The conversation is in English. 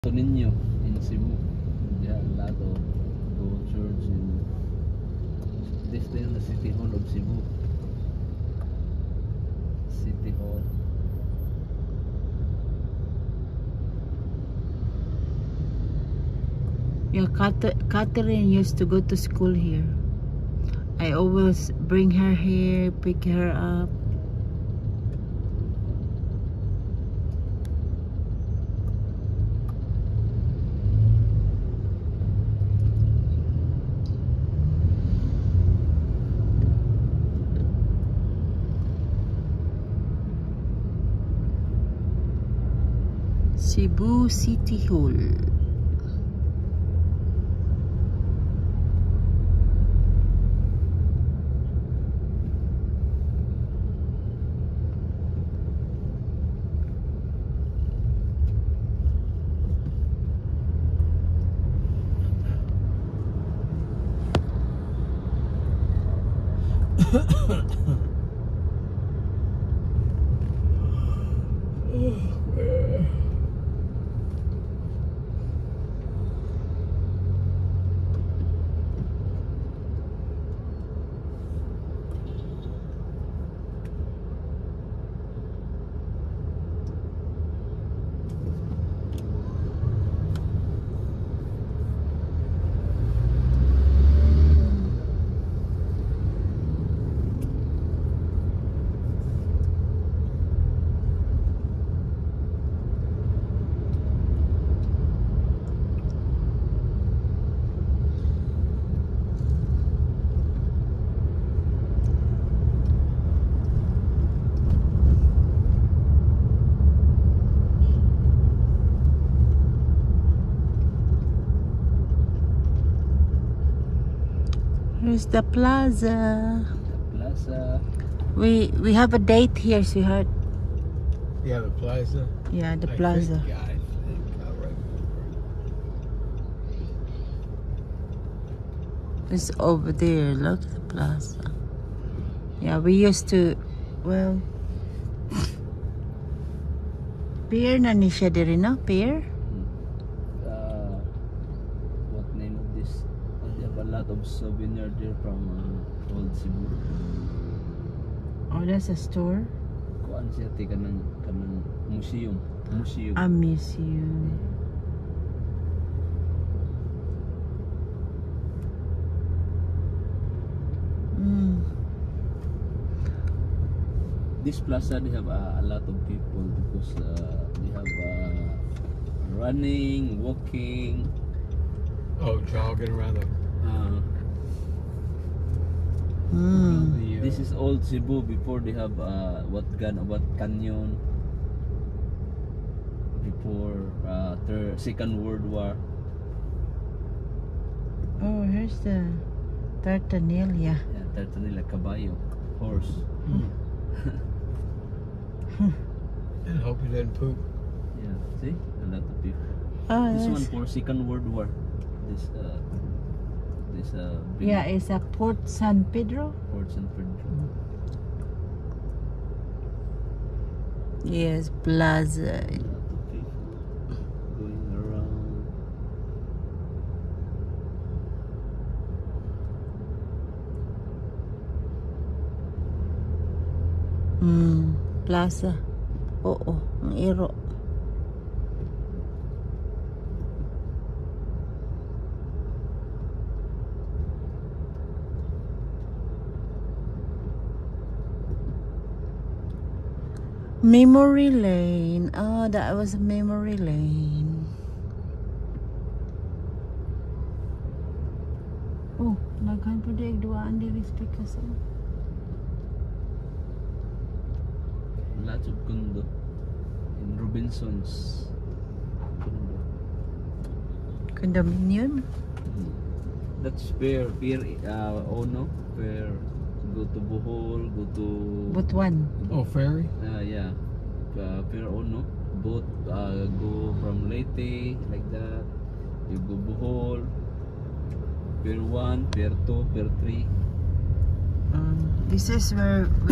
Ninyo in Cebu. There are a lot of go church in this is the City Hall of Cebu. City Hall. Yeah, Catherine used to go to school here. I always bring her here, pick her up. Cebu City Hall. Here's the plaza. The plaza. We have a date here, sweetheart. You have a plaza? Yeah, the plaza. I think right It's over there. Look at the plaza. Yeah, we used to, well, pier na ni siya diri, no? Pier? What name of this? They have a lot of souvenir there from old Cebu. Oh, that's a store? Kuan siya ti kanang museum. A museum. This plaza they have a lot of people because they have running, walking. Oh, jogging around the. This is old Cebu before they have what canyon before Second World War. Oh, here's the Tartanilla. Yeah, Tartanilla caballo, horse. And hope he didn't poop. Yeah, see, a lot of people. Oh, This yes. one for Second World War. This big Yeah, it's a Port San Pedro. Fort San Pedro. Yes, plaza. A lot of people going around. Plaza. Oo, ang iro. Memory Lane. Oh, that was Memory Lane. Oh, naghan po di duaan diri speakers. Lots of condo in Robinson's condo. Condominium. That's Pier Ono, Pier. Go to Bohol, go to Butuan. Oh, ferry? yeah, Pier Ono. Boat go from Leyte like that. You go Bohol, Pier 1, Pier 2, Pier 3. This is where